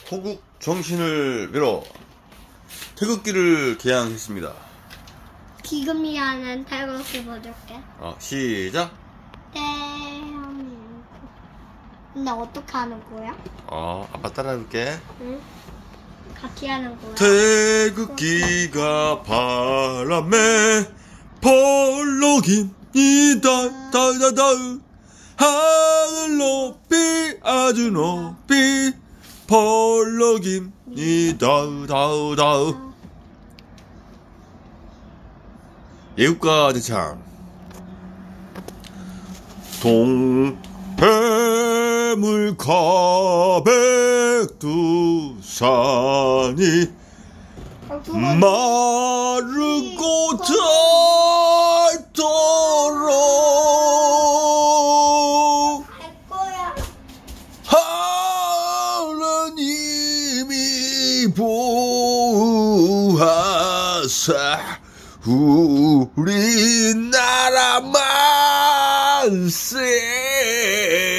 호국 정신을 빌어 태극기를 개양했습니다. 지금이라는 태극기 보여줄게. 시작. 근데 어떻게 하는 거야? 아빠 따라해볼게. 응? 같이 하는 거야? 태극기가 바람에 펄럭입니다. 다다다으 하늘 높이 아주 높이 펄럭입니다. 다으다으. 예국가 대창. 동해물가백두산이 마르고 닳도록 하나님이 보호하사 우리나라 만세.